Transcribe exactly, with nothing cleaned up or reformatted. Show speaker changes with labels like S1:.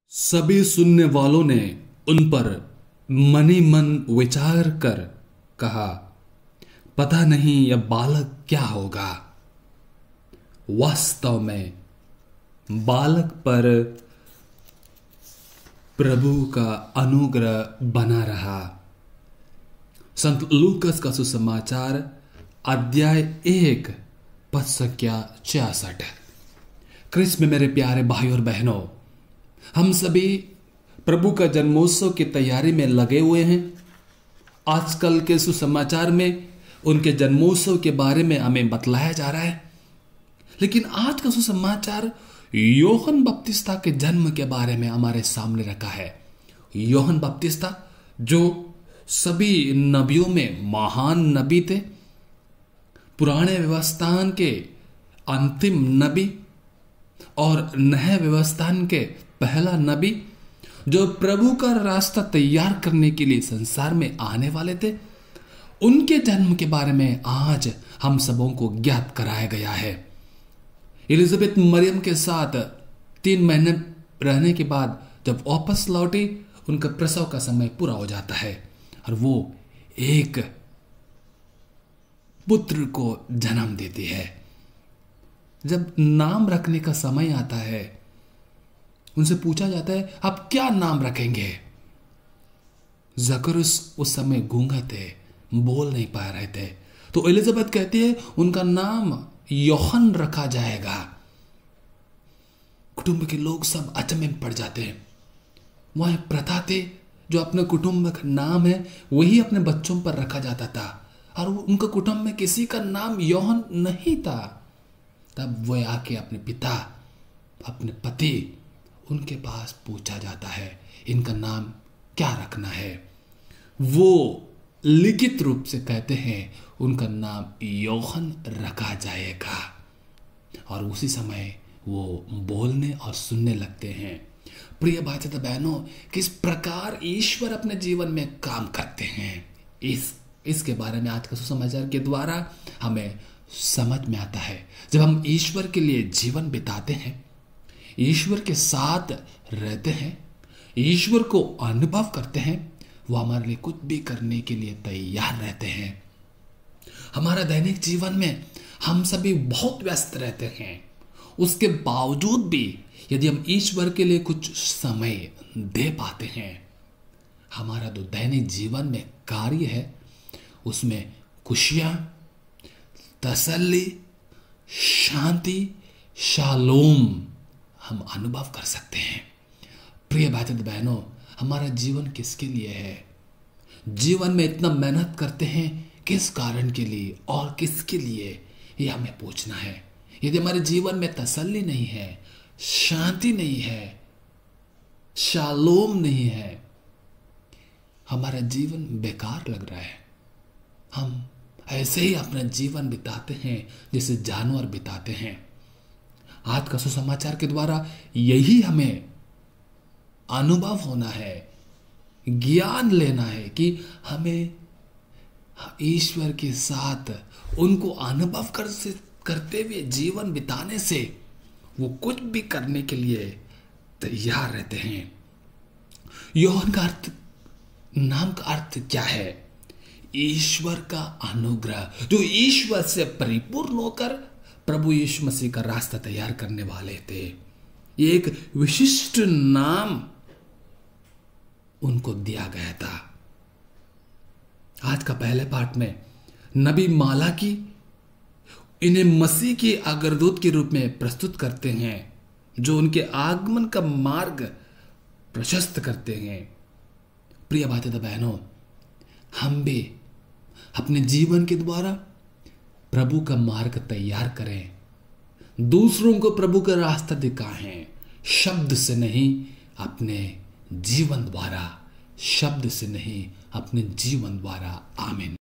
S1: सभी सुनने वालों ने उन पर मनी मन विचार कर कहा, पता नहीं यह बालक क्या होगा। वास्तव में बालक पर प्रभु का अनुग्रह बना रहा। संत लूकस का सुसमाचार अध्याय एक पद संख्या छियासठ। क्रिस्त में मेरे प्यारे भाई और बहनों, हम सभी प्रभु का जन्मोत्सव की तैयारी में लगे हुए हैं। आजकल के सुसमाचार में उनके जन्मोत्सव के बारे में हमें बतलाया जा रहा है, लेकिन आज का सुसमाचार यूहन्ना बपतिस्ता के जन्म के बारे में हमारे सामने रखा है। यूहन्ना बपतिस्ता जो सभी नबियों में महान नबी थे, पुराने व्यवस्थान के अंतिम नबी और नए व्यवस्थान के पहला नबी, जो प्रभु का रास्ता तैयार करने के लिए संसार में आने वाले थे, उनके जन्म के बारे में आज हम सबों को ज्ञात कराया गया है। एलिजाबेथ मरियम के साथ तीन महीने रहने के बाद जब वापस लौटी, उनका प्रसव का समय पूरा हो जाता है और वो एक पुत्र को जन्म देती है। जब नाम रखने का समय आता है, उनसे पूछा जाता है, आप क्या नाम रखेंगे? जकरुस उस समय गूंगा थे, बोल नहीं पा रहे थे, तो एलिजाबेथ कहती है उनका नाम यूहन्ना रखा जाएगा। कुटुंब के लोग सब अचंभे में पड़ जाते हैं। वह प्रथा थी, जो अपने कुटुंब का नाम है वही अपने बच्चों पर रखा जाता था, और उनका कुटुंब में किसी का नाम यूहन्ना नहीं था। तब वह आके अपने पिता, अपने पति, उनके पास पूछा जाता है, इनका नाम क्या रखना है? वो लिखित रूप से कहते हैं उनका नाम यूहन्ना रखा जाएगा, और उसी समय वो बोलने और सुनने लगते हैं। प्रिय भाई तथा बहनों, किस प्रकार ईश्वर अपने जीवन में काम करते हैं, इस इसके बारे में आज का सुसमाचार के द्वारा हमें समझ में आता है। जब हम ईश्वर के लिए जीवन बिताते हैं, ईश्वर के साथ रहते हैं, ईश्वर को अनुभव करते हैं, वो हमारे लिए कुछ भी करने के लिए तैयार रहते हैं। हमारा दैनिक जीवन में हम सभी बहुत व्यस्त रहते हैं, उसके बावजूद भी यदि हम ईश्वर के लिए कुछ समय दे पाते हैं, हमारा जो दैनिक जीवन में कार्य है उसमें खुशियां, तसल्ली, शांति, शालोम हम अनुभव कर सकते हैं। प्रिय भाई बहनों, हमारा जीवन किसके लिए है? जीवन में इतना मेहनत करते हैं किस कारण के लिए और किसके लिए, ये हमें पूछना है। यदि हमारे जीवन में तसल्ली नहीं है, शांति नहीं है, शालोम नहीं है, हमारा जीवन बेकार लग रहा है। हम ऐसे ही अपना जीवन बिताते हैं जैसे जानवर बिताते हैं। आज का सुसमाचार के द्वारा यही हमें अनुभव होना है, ज्ञान लेना है कि हमें ईश्वर के साथ उनको अनुभव कर से करते हुए जीवन बिताने से वो कुछ भी करने के लिए तैयार रहते हैं। यूहन्ना का अर्थ, नाम का अर्थ क्या है? ईश्वर का अनुग्रह, जो ईश्वर से परिपूर्ण होकर प्रभु यीशु मसीह का रास्ता तैयार करने वाले थे। ये एक विशिष्ट नाम उनको दिया गया था। आज का पहले पाठ में नबी मालाकी इन्हें मसीह के अग्रदूत के रूप में प्रस्तुत करते हैं, जो उनके आगमन का मार्ग प्रशस्त करते हैं। प्रिय भाई तथा बहनों, हम भी अपने जीवन के द्वारा प्रभु का मार्ग तैयार करें, दूसरों को प्रभु का रास्ता दिखाएं, शब्द से नहीं अपने जीवन द्वारा, शब्द से नहीं अपने जीवन द्वारा। आमीन।